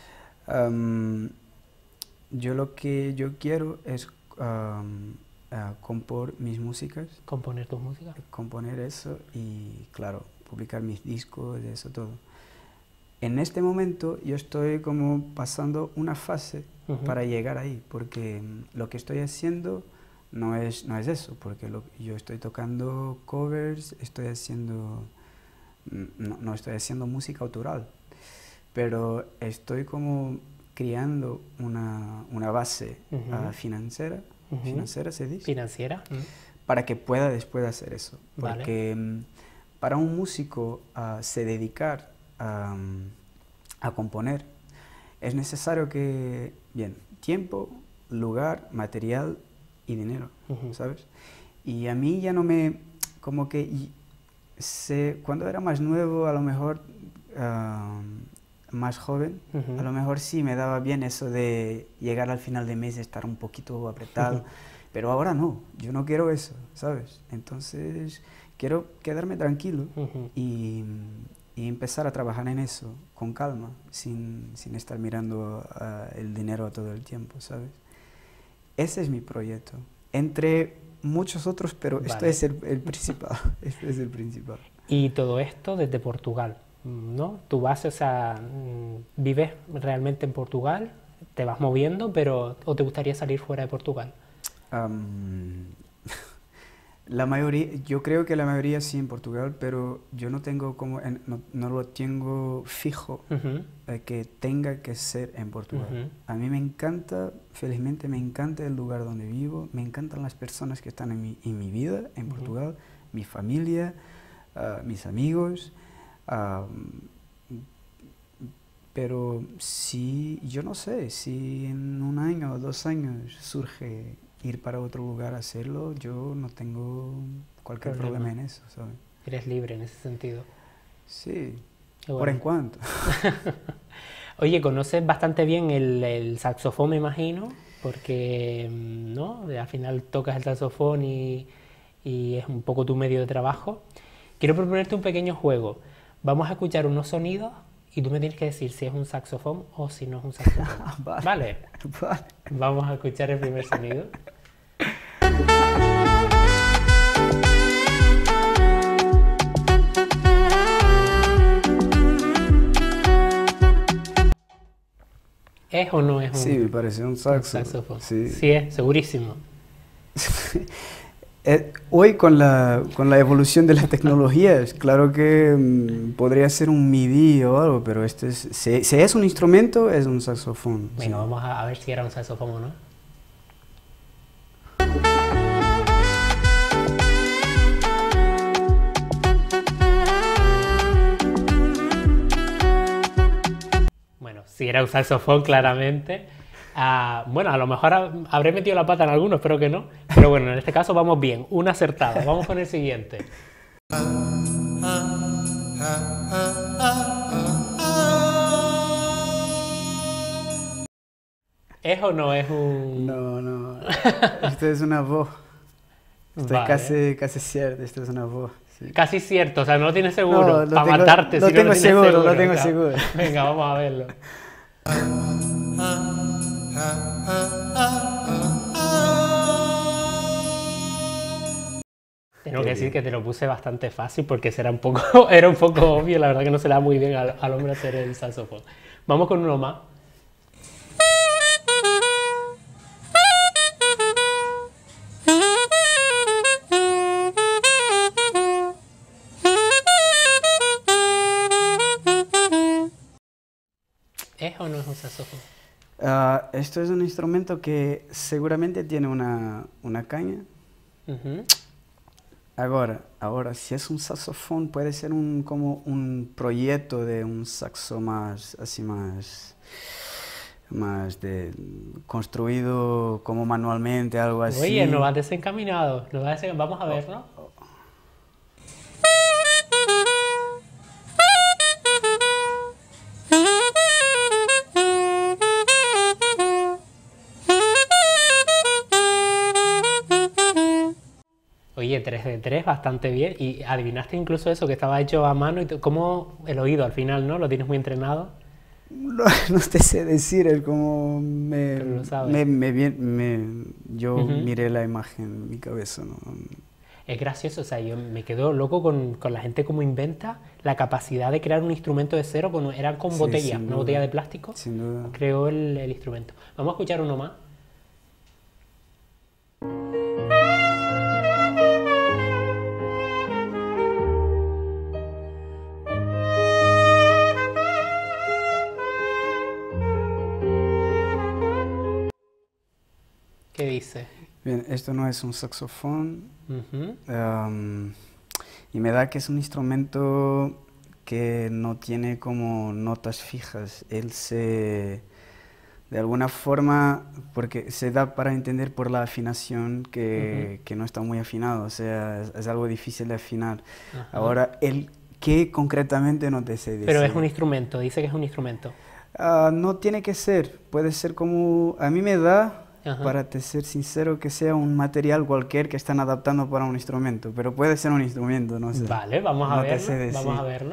S2: Um, yo lo que yo quiero es um, uh, compor mis músicas,
S1: Componer tus músicas.
S2: componer eso y, claro, publicar mis discos y eso todo. En este momento yo estoy como pasando una fase
S1: Ujú.
S2: para llegar ahí, porque mm, lo que estoy haciendo no es, no es eso, porque lo, yo estoy tocando covers, estoy haciendo, mm, no, no estoy haciendo música autoral, pero estoy como creando una, una base
S1: Ujú.
S2: ah, financiera,
S1: Ujú.
S2: financiera se dice,
S1: Financiera. Mm.
S2: para que pueda después hacer eso.
S1: Vale.
S2: Porque mm, para un músico uh, se dedicar a, mm, a componer, es necesario que, bien, tiempo, lugar, material y dinero,
S1: Ujú.
S2: ¿sabes? Y a mí ya no me, como que, y sé, cuando era más nuevo, a lo mejor, uh, más joven,
S1: Ujú.
S2: a lo mejor sí me daba bien eso de llegar al final de mes y estar un poquito apretado,
S1: Ujú.
S2: pero ahora no, yo no quiero eso, ¿sabes? Entonces quiero quedarme tranquilo
S1: Ujú.
S2: y, y empezar a trabajar en eso con calma, sin, sin estar mirando uh, el dinero todo el tiempo, ¿sabes? Ese es mi proyecto, entre muchos otros, pero esto
S1: Vale.
S2: es el, el principal, este es el principal.
S1: Y todo esto desde Portugal, ¿no? Tu base, o sea, mm, vives realmente en Portugal, te vas moviendo, pero ¿o te gustaría salir fuera de Portugal?
S2: Um, la mayoría, yo creo que la mayoría sí en Portugal, pero yo no tengo como, en- no, no lo tengo fijo
S1: Ujú.
S2: eh, que tenga que ser en Portugal.
S1: Ujú.
S2: A mí me encanta, felizmente me encanta el lugar donde vivo, me encantan las personas que están en mi, en mi vida en
S1: Ujú.
S2: Portugal, mi familia, ah, mis amigos, ah, pero si, yo no sé, si en un año o dos años surge ir para otro lugar a hacerlo, yo no tengo cualquier
S1: Problema.
S2: problema en eso, ¿sabes?
S1: Eres libre en ese sentido.
S2: Sí,
S1: Qué
S2: por
S1: bueno.
S2: en cuanto.
S1: Oye, conoces bastante bien el, el saxofón, me imagino, porque, mm, ¿no? Al final tocas el saxofón y, y es un poco tu medio de trabajo. Quiero proponerte un pequeño juego. Vamos a escuchar unos sonidos y tú me tienes que decir si es un saxofón o si no es un saxofón.
S2: Vale.
S1: ¿Vale?
S2: Vale.
S1: Vamos a escuchar el primer sonido. ¿Es o no es un,
S2: Sí, me parece un
S1: un
S2: saxo.
S1: saxofón?
S2: Sí.
S1: Sí es, segurísimo.
S2: Eh, hoy con la, con la evolución de las tecnologías, claro que mm, podría ser un M I D I o algo, pero este es, si, si es un instrumento, es un saxofón.
S1: Venga,
S2: sí.
S1: vamos a, a ver si era un saxofón o no. Bueno, si era un saxofón, claramente. Ah, bueno, a lo mejor ha- habré metido la pata en algunos, espero que no. Pero bueno, en este caso vamos bien, una acertada. Vamos con el siguiente. ¿Es o no es un...?
S2: No, no, esto es una voz. Estoy
S1: Vale.
S2: casi, casi cierto, esto es una voz. Sí.
S1: Casi cierto, o sea, no lo tienes seguro.
S2: No, lo
S1: Para
S2: tengo-
S1: matarte,
S2: lo
S1: si no
S2: tengo
S1: lo tienes
S2: seguro,
S1: seguro.
S2: lo tengo
S1: claro.
S2: seguro.
S1: Venga, vamos a verlo. Tengo que decir que te lo puse bastante fácil porque era un poco, era un poco obvio, la verdad que no se le da muy bien al, al hombre hacer el saxofón. Vamos con uno más. ¿Es o no es un saxofón?
S2: Ah, esto es un instrumento que seguramente tiene una, una caña.
S1: Ujú.
S2: Ahora, ahora, si es un saxofón, puede ser un, como un proyecto de un saxo más, así más, más de, construido como manualmente, algo así.
S1: Oye, nos vas desencaminado. Nos vas desen- Vamos a verlo. Oye, tres de tres, bastante bien. Y adivinaste incluso eso, que estaba hecho a mano. Y ¿cómo el oído al final, no? ¿Lo tienes muy entrenado?
S2: No, no te sé decir, es como me,
S1: Pero lo sabes.
S2: me, me, vi- me- yo
S1: Ujú.
S2: miré la imagen en mi cabeza, ¿no?
S1: Es gracioso, o sea, yo me quedo loco con, con la gente como inventa la capacidad de crear un instrumento de cero, con, eran con
S2: Sí,
S1: botella,
S2: sin
S1: una
S2: duda.
S1: botella de plástico,
S2: Sin duda.
S1: creó el, el instrumento. Vamos a escuchar uno más. ¿Qué dice?
S2: Bien, esto no es un saxofón,
S1: Ujú.
S2: am, y me da que es un instrumento que no tiene como notas fijas. Él se, de alguna forma, porque se da para entender por la afinación que, que no está muy afinado, o sea, es, es algo difícil de afinar.
S1: Ajá.
S2: Ahora, el qué concretamente no te sé decir.
S1: Pero es un instrumento, dice que es un instrumento.
S2: Ah, no tiene que ser, puede ser como, a mí me da,
S1: Ajá.
S2: para te ser sincero, que sea un material cualquier que están adaptando para un instrumento, pero puede ser un instrumento, no sé.
S1: Vale, vamos a
S2: No te sé
S1: verlo,
S2: decir.
S1: vamos a verlo.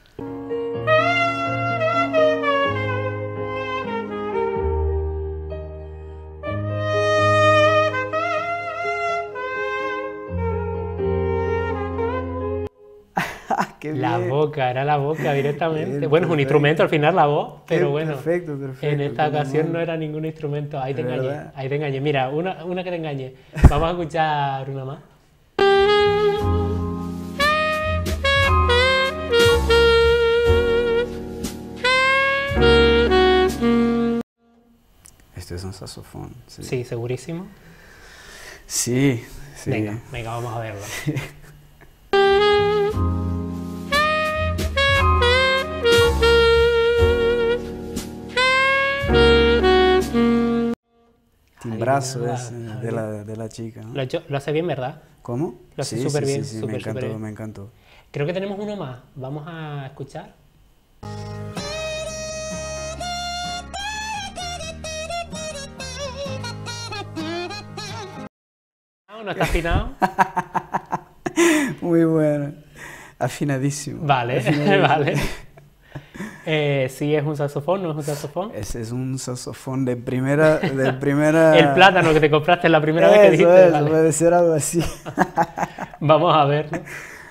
S2: Ah, qué
S1: La
S2: bien.
S1: boca, era la boca directamente.
S2: Bien,
S1: Bueno, es un
S2: perfecto.
S1: instrumento al final la voz,
S2: Qué
S1: pero bueno,
S2: perfecto, perfecto,
S1: en esta
S2: qué
S1: ocasión
S2: mal.
S1: no era ningún instrumento. Ahí te
S2: De
S1: engañé,
S2: verdad.
S1: ahí te engañé. Mira, una, una que te engañe. Vamos a escuchar una más.
S2: Este es un saxofón, sí.
S1: Sí, segurísimo.
S2: Sí, sí.
S1: Venga, venga, vamos a verlo.
S2: Timbrazo
S1: Ay,
S2: es
S1: nada,
S2: eh, de la, de la chica, ¿no?
S1: Lo, ha hecho- lo hace bien, ¿verdad?
S2: ¿Cómo?
S1: Lo hace
S2: Sí,
S1: súper
S2: sí,
S1: bien,
S2: sí, sí,
S1: súper,
S2: me
S1: súper
S2: encantó,
S1: bien.
S2: me encantó.
S1: Creo que tenemos uno más. Vamos a escuchar. No, no está afinado.
S2: Muy bueno, afinadísimo.
S1: Vale,
S2: afinadísimo.
S1: vale. Eh, sí, es un saxofón, no es un saxofón.
S2: Ese es un saxofón de primera, de primera...
S1: El plátano que te compraste la primera vez que
S2: Eso,
S1: dijiste.
S2: eso,
S1: Vale.
S2: puede ser algo así.
S1: Vamos a verlo.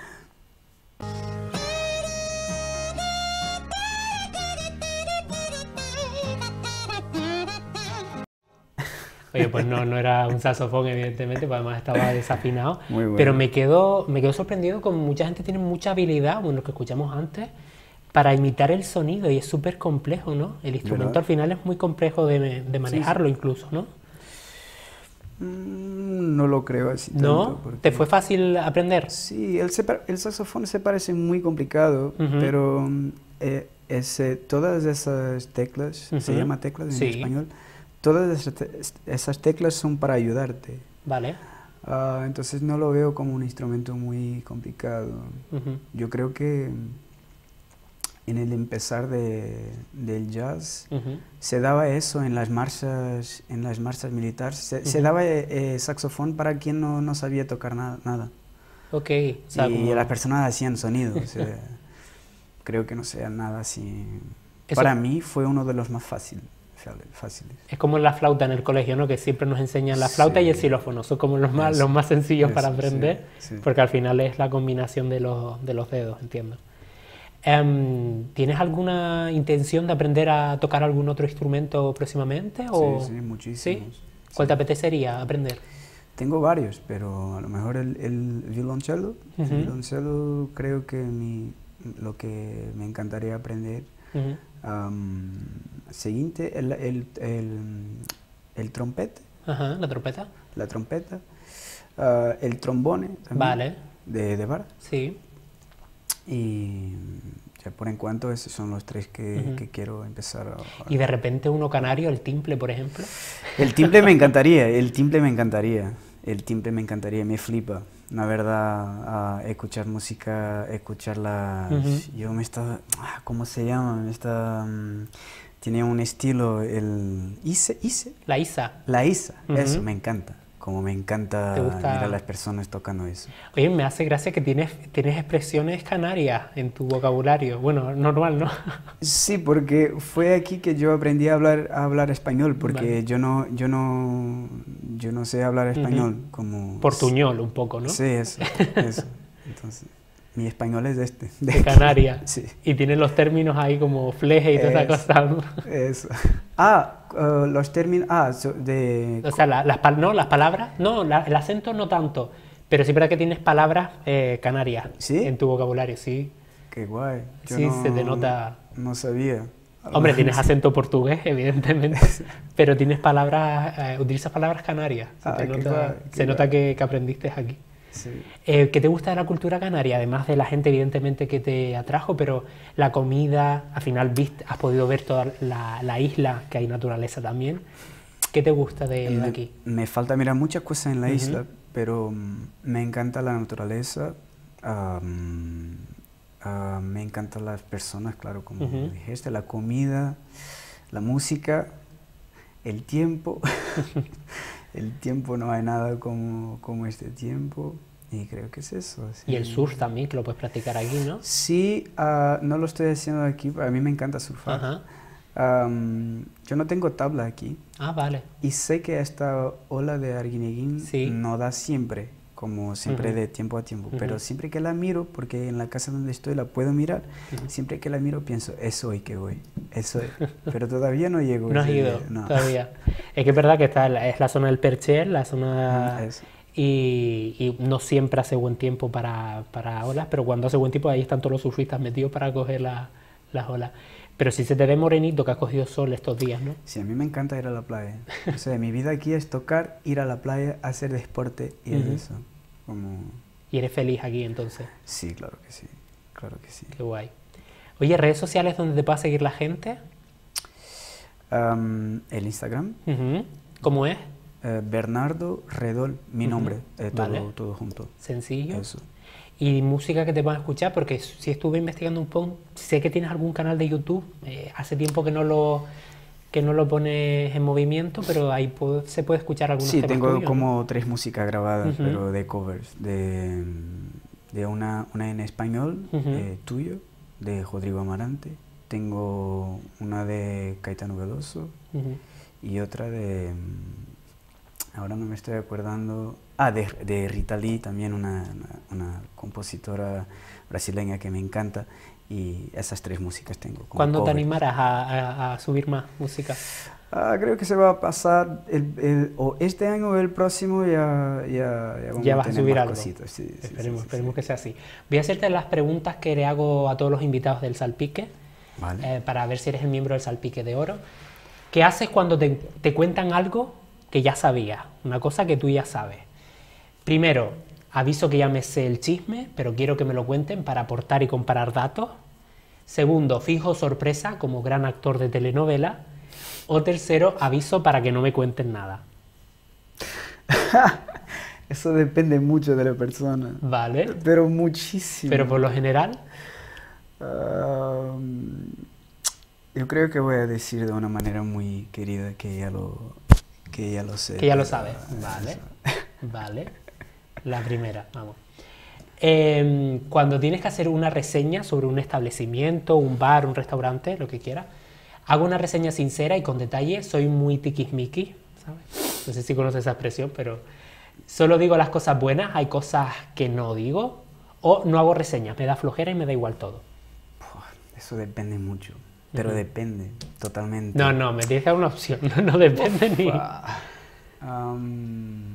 S1: Oye, pues no, no era un saxofón, evidentemente, pues además estaba desafinado.
S2: Muy bueno.
S1: Pero me quedo, me quedo sorprendido con mucha gente tiene mucha habilidad, bueno, lo que escuchamos antes, para imitar el sonido y es súper complejo, ¿no? El instrumento
S2: ¿Verdad?
S1: al final es muy complejo de, de manejarlo incluso, ¿no?
S2: Mm, no lo creo así
S1: ¿No?
S2: tanto. porque-
S1: ¿Te fue fácil aprender?
S2: Sí, el, separ- el saxofón se parece muy complicado,
S1: Ujú.
S2: pero mm, eh, ese- todas esas teclas, se
S1: Ujú.
S2: llama teclas en
S1: Sí.
S2: español, todas esas, te- esas teclas son para ayudarte.
S1: Vale.
S2: Ah, entonces no lo veo como un instrumento muy complicado.
S1: Ujú.
S2: Yo creo que mm, en el empezar de, del jazz
S1: Ujú.
S2: se daba eso en las marchas, en las marchas militares. Se, se
S1: Ujú.
S2: daba eh, eh, saxofón para quien no, no sabía tocar na- nada.
S1: Ok. O sea,
S2: y
S1: como-
S2: las personas hacían sonido. O sea, creo que no sea nada así.
S1: Eso-
S2: Para mí fue uno de los más fácil- fáciles.
S1: Es como en la flauta en el colegio, ¿no? Que siempre nos enseñan la flauta y el
S2: Sí.
S1: xilófono. Son como los más,
S2: Eso,
S1: los más sencillos para
S2: eso, sí,
S1: aprender,
S2: sí.
S1: porque al final es la combinación de los, de los dedos, entiendo. Em, ¿Tienes alguna intención de aprender a tocar algún otro instrumento próximamente? O...
S2: Sí, sí, muchísimos.
S1: ¿Sí? ¿Cuál
S2: Sí.
S1: te apetecería aprender?
S2: Tengo varios, pero a lo mejor el, el violonchelo.
S1: Ujú.
S2: El violonchelo creo que mi, lo que me encantaría aprender.
S1: Ujú.
S2: Am, siguiente, el, el, el, el trompete,
S1: Ajá, la trompeta.
S2: la trompeta, ah, el trombone también,
S1: Vale,
S2: de, de vara.
S1: sí.
S2: Y ya por en cuanto esos son los tres que,
S1: Ujú.
S2: que quiero empezar a...
S1: Y de repente uno canario, el timple, por ejemplo.
S2: El timple me encantaría, el timple me encantaría, el timple me encantaría, me flipa. La verdad, a escuchar música, escucharla,
S1: Ujú.
S2: yo me estaba, ah, ¿cómo se llama? Me está, mm, tiene un estilo, el Ise, Ise,
S1: La Isa.
S2: la Isa,
S1: Ujú.
S2: eso, me encanta, como me encanta
S1: ¿Te gusta?
S2: mirar a las personas tocando eso.
S1: Oye, me hace gracia que tienes, tienes expresiones canarias en tu vocabulario. Bueno, normal, ¿no?
S2: Sí, porque fue aquí que yo aprendí a hablar, a hablar español, porque
S1: Vale.
S2: yo no, yo no, yo no sé hablar español
S1: Ujú.
S2: como...
S1: Portuñol un poco, ¿no?
S2: Sí, eso, eso. Entonces, mi español es de este.
S1: De
S2: aquí.
S1: Canarias.
S2: Sí.
S1: Y tienes los términos ahí como fleje y toda esa
S2: Eso.
S1: cosa, ¿no?
S2: Eso. Ah, uh, los términos, ah, so- de...
S1: O sea, la- las, pal- no, las palabras, no, la- el acento no tanto, pero sí es verdad que tienes palabras eh, canarias
S2: ¿Sí?
S1: en tu vocabulario, sí.
S2: Qué guay. Yo
S1: Sí,
S2: no-
S1: se te nota.
S2: No sabía.
S1: Hombre, tienes acento portugués, evidentemente, pero tienes palabras, eh, utilizas palabras canarias. Se,
S2: Ah,
S1: te
S2: qué
S1: nota,
S2: guay, qué
S1: se nota
S2: guay.
S1: que, que aprendiste aquí.
S2: Sí.
S1: Eh, ¿Qué te gusta de la cultura canaria? Además de la gente, evidentemente, que te atrajo, pero la comida, al final viste, has podido ver toda la, la isla, que hay naturaleza también. ¿Qué te gusta de, de
S2: Me,
S1: aquí?
S2: me falta mirar muchas cosas en la
S1: Ujú.
S2: isla, pero mm, me encanta la naturaleza, am, ah, me encantan las personas, claro, como
S1: Ujú.
S2: dijiste, la comida, la música, el tiempo. El tiempo, no hay nada como, como este tiempo, y creo que es eso.
S1: Y el
S2: sí.
S1: surf también, que lo puedes practicar aquí, ¿no?
S2: Sí, ah, no lo estoy haciendo aquí, a mí me encanta surfar.
S1: Ajá.
S2: Am, yo no tengo tabla aquí.
S1: Ah, vale.
S2: Y sé que esta ola de Arguineguín
S1: Sí.
S2: no da siempre, como siempre
S1: Ujú.
S2: de tiempo a tiempo,
S1: Ujú.
S2: pero siempre que la miro, porque en la casa donde estoy la puedo mirar,
S1: Ujú.
S2: siempre que la miro pienso, es hoy que voy, es hoy. Pero todavía no llego.
S1: No has
S2: ese
S1: ido
S2: día, no.
S1: todavía. Es que es verdad que está, en la- es la zona del Percher, la zona...
S2: Mm, eso.
S1: Y, y no siempre hace buen tiempo para, para olas, pero cuando hace buen tiempo ahí están todos los surfistas metidos para coger la- las olas. Pero si se te ve morenito que has cogido sol estos días, ¿no?
S2: Sí, a mí me encanta ir a la playa. O sea, mi vida aquí es tocar, ir a la playa, hacer deporte y es
S1: Ujú.
S2: eso. Como...
S1: Y eres feliz aquí entonces.
S2: Sí, claro que sí, claro que sí.
S1: Qué guay. Oye, ¿redes sociales donde te pueda seguir la gente?
S2: Am, el Instagram,
S1: Ujú. ¿Cómo es?
S2: eh, Bernardo Redol, mi
S1: Ujú.
S2: nombre, eh, todo,
S1: Vale.
S2: todo junto.
S1: Sencillo.
S2: Eso.
S1: Y música que te puedan escuchar, porque si estuve investigando un poco, sé que tienes algún canal de YouTube, eh, hace tiempo que no lo que no lo pones en movimiento, pero ahí puede- se puede escuchar algunos
S2: Sí,
S1: temas
S2: tengo
S1: tuyos, ¿no?
S2: como tres músicas grabadas,
S1: Ujú.
S2: pero de covers, de, de una, una en español,
S1: Ujú.
S2: eh, tuyo, de Rodrigo Amarante, tengo una de Caetano Veloso
S1: Ujú.
S2: y otra de, mm, ahora no me estoy acordando, ah, de, de Rita Lee, también una, una, una compositora brasileña que me encanta, y esas tres músicas tengo. como
S1: ¿Cuándo te
S2: covers.
S1: animarás a, a- a subir más música?
S2: Ah, creo que se va a pasar el, el- o este año o el próximo, ya, ya, ya vamos
S1: Ya
S2: a
S1: vas a
S2: tener
S1: subir
S2: más
S1: algo.
S2: cositas, sí, sí, sí,
S1: Esperemos,
S2: sí,
S1: esperemos
S2: sí.
S1: que sea así. Voy a hacerte las preguntas que le hago a todos los invitados del Salpique,
S2: Vale.
S1: eh, para ver si eres el miembro del Salpique de Oro. ¿Qué haces cuando te, te cuentan algo que ya sabías? Una cosa que tú ya sabes. Primero, aviso que ya me sé el chisme, pero quiero que me lo cuenten para aportar y comparar datos. Segundo, finjo sorpresa como gran actor de telenovela. O tercero, aviso para que no me cuenten nada.
S2: Eso depende mucho de la persona,
S1: ¿Vale?
S2: pero muchísimo.
S1: Pero por lo general,
S2: Ah, yo creo que voy a decir de una manera muy querida que ya lo, que ya lo sé.
S1: que ya lo
S2: pero-
S1: sabes. Vale. Vale. La primera, vamos. Eh, cuando tienes que hacer una reseña sobre un establecimiento, un bar, un restaurante, lo que quieras, hago una reseña sincera y con detalle. Soy muy tiquismiqui, ¿sabes? No sé si conoces esa expresión, pero solo digo las cosas buenas, hay cosas que no digo, o no hago reseñas, me da flojera y me da igual todo.
S2: Pua, eso depende mucho, pero
S1: Ujú.
S2: depende totalmente.
S1: No, no, me tienes que dar una opción, no, no depende ni...
S2: Ah, am,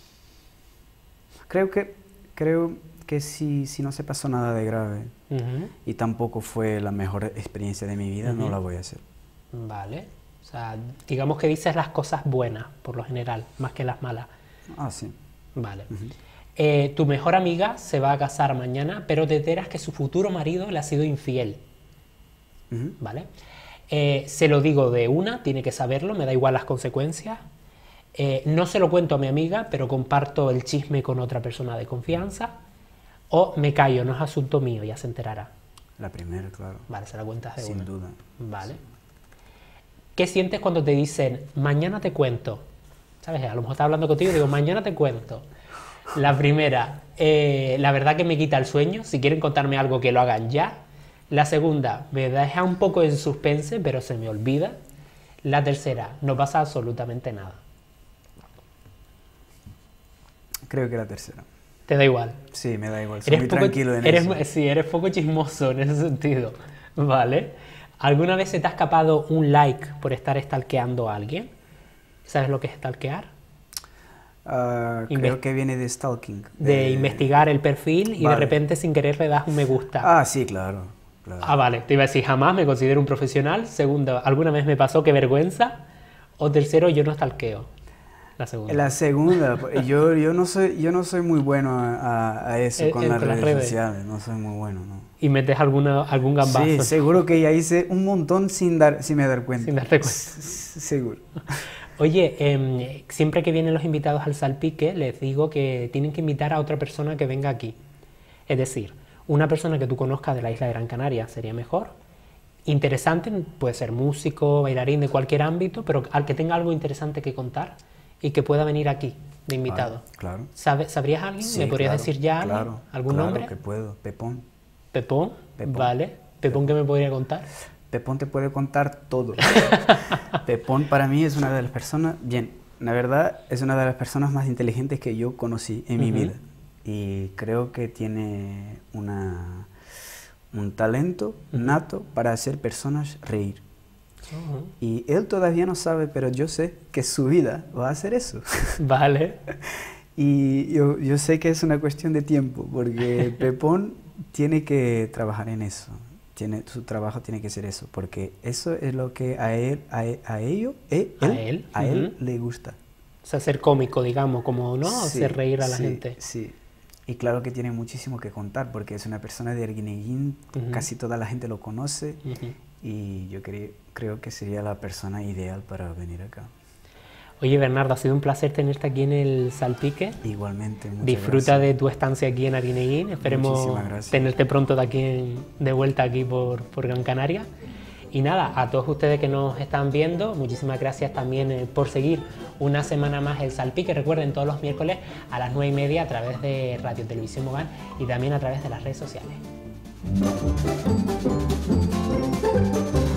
S2: creo que creo que si, si no se pasó nada de grave
S1: Ujú.
S2: y tampoco fue la mejor experiencia de mi vida, no
S1: Ujú.
S2: la voy a hacer.
S1: Vale. O sea, digamos que dices las cosas buenas, por lo general, más que las malas.
S2: Ah, sí.
S1: Vale.
S2: Ujú.
S1: Eh, tu mejor amiga se va a casar mañana, pero te enteras que su futuro marido le ha sido infiel.
S2: Ujú.
S1: ¿Vale? Eh, se lo digo de una, tiene que saberlo, me da igual las consecuencias. Eh, no se lo cuento a mi amiga, pero comparto el chisme con otra persona de confianza. O me callo, no es asunto mío, ya se enterará.
S2: La primera, claro.
S1: Vale, se la cuentas de
S2: Sin
S1: una.
S2: duda.
S1: Vale. ¿Qué sientes cuando te dicen, mañana te cuento? O ¿sabes? A lo mejor estaba hablando contigo y digo, mañana te cuento. La primera, eh, la verdad que me quita el sueño. Si quieren contarme algo, que lo hagan ya. La segunda, me deja un poco en suspense, pero se me olvida. La tercera, no pasa absolutamente nada.
S2: Creo que la tercera.
S1: ¿Te da igual?
S2: Sí, me da igual. Soy muy
S1: poco,
S2: tranquilo en
S1: eres,
S2: eso.
S1: Sí, eres poco chismoso en ese sentido. Vale. ¿Alguna vez se te ha escapado un like por estar stalkeando a alguien? ¿Sabes lo que es stalkear?
S2: Uh, creo que viene de stalking.
S1: De,
S2: de
S1: investigar el perfil y vale. de repente sin querer le das un me gusta.
S2: Ah, sí, claro, claro.
S1: Ah, vale. Te iba a decir, jamás me considero un profesional. Segunda, alguna vez me pasó, qué vergüenza. O tercero, yo no stalkeo. La segunda.
S2: La segunda, yo, yo, no soy, yo no soy muy bueno a, a eso con las redes, las redes sociales, no soy muy bueno, ¿no?
S1: ¿Y metes alguna, algún gambazo?
S2: Sí, seguro que ya hice un montón sin, dar, sin me dar cuenta.
S1: Sin darte cuenta.
S2: Seguro.
S1: Oye, eh, siempre que vienen los invitados al Salpique, les digo que tienen que invitar a otra persona que venga aquí. Es decir, una persona que tú conozcas de la isla de Gran Canaria sería mejor. Interesante, puede ser músico, bailarín de cualquier ámbito, pero al que tenga algo interesante que contar y que pueda venir aquí de invitado.
S2: Vale, claro.
S1: ¿Sabe, ¿Sabrías a alguien?
S2: Sí,
S1: ¿Me podrías
S2: claro,
S1: decir ya
S2: claro,
S1: algún
S2: claro
S1: nombre?
S2: Claro que puedo. Pepón.
S1: ¿Pepón?
S2: Pepón.
S1: Vale. ¿Pepón qué me podría contar?
S2: Pepón te puede contar todo. Pepón para mí es una de las personas, bien, la verdad es una de las personas más inteligentes que yo conocí en uh-huh. mi vida. Y creo que tiene una, un talento uh-huh. nato para hacer personas reír. Uh-huh. Y él todavía no sabe, pero yo sé que su vida va a hacer eso.
S1: Vale.
S2: Y yo, yo sé que es una cuestión de tiempo, porque Pepón tiene que trabajar en eso. Tiene, su trabajo tiene que ser eso, porque eso es lo que a él, a, a ello, él,
S1: a él,
S2: a
S1: uh-huh.
S2: él le gusta.
S1: O sea, ser cómico, digamos, como, ¿no? Sí, hacer reír a la
S2: sí,
S1: gente.
S2: Sí, y claro que tiene muchísimo que contar, porque es una persona de Arguineguín, uh-huh. casi toda la gente lo conoce, uh-huh. y yo cre creo que sería la persona ideal para venir acá.
S1: Oye, Bernardo, ha sido un placer tenerte aquí en el Salpique.
S2: Igualmente, muchas
S1: Disfruta
S2: gracias.
S1: de tu estancia aquí en Arguineguín. Esperemos tenerte pronto de aquí en, de vuelta aquí por, por Gran Canaria. Y nada, a todos ustedes que nos están viendo, muchísimas gracias también eh, por seguir una semana más el Salpique. Recuerden, todos los miércoles a las nueve y media a través de Radio Televisión Mogán y también a través de las redes sociales.